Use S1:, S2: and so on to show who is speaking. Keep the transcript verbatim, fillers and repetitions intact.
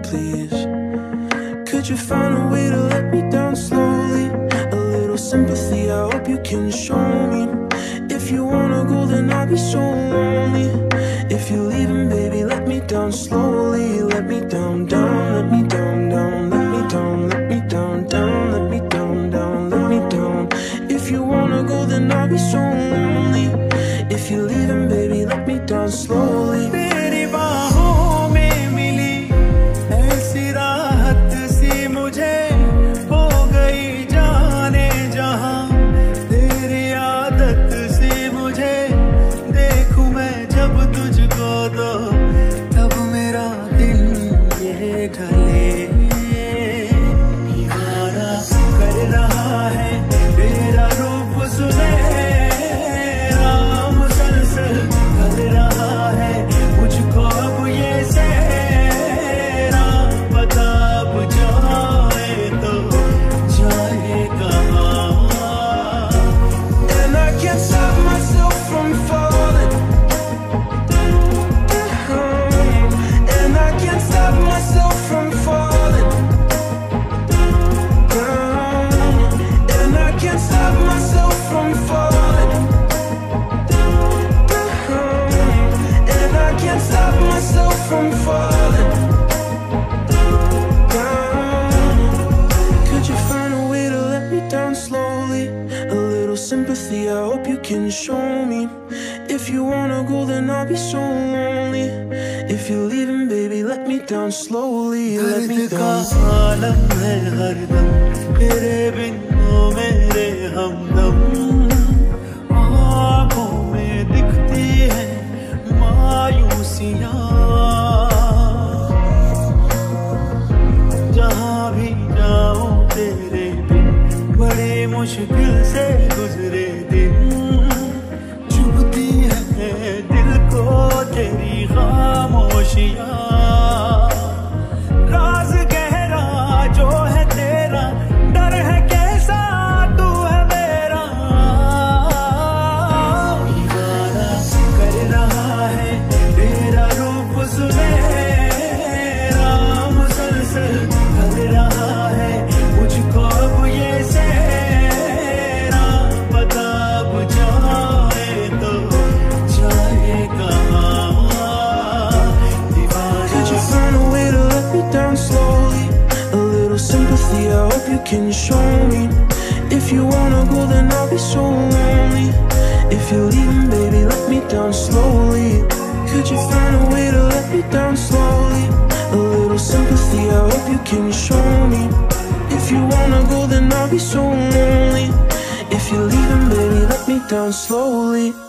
S1: please. Could you find a way to let me down slowly? A little sympathy, I hope you can show me. If you wanna go, then I'll be so lonely. If you're leaving, baby, let me down slowly. Let me down, down, let me down, down. Let me down, let me down, down. Let me down, down, let me down. If you wanna go, then I'll be so lonely. If you're leaving, baby, let me down slowly.
S2: तेरी बाहों में मिली ऐसी राहत सी मुझे हो गई जाने जहां तेरी आदत सी मुझे देखूं मैं जब तुझको तो तब मेरा दिल ये ढले दीवाना कर रहा है तेरा रूप सुने
S1: from falling down. Could you find a way to let me down slowly? A little sympathy, I hope you can show me. If you wanna go, then I'll be so lonely. If you're leaving, baby, let me down slowly. Let me down.
S2: आलम है हरदम तेरे बिन ओ मेरे हमदम आँखों में दिखती है मायूसियाँ मुश्किल से गुजरे दिन चुभती है दिल को तेरी खामोशियाँ राज गहरा जो है तेरा डर है कैसा तू है मेरा दीवाना कर रहा है तेरा रूप सुनहरा मुसलसल कर रहा है मुझको अब ये से
S1: I hope you can show me. If you wanna go, then I'll be so lonely. If you're leaving, baby, let me down slowly. Could you find a way to let me down slowly? A little sympathy, I hope you can show me. If you wanna go, then I'll be so lonely. If you're leaving, baby, let me down slowly.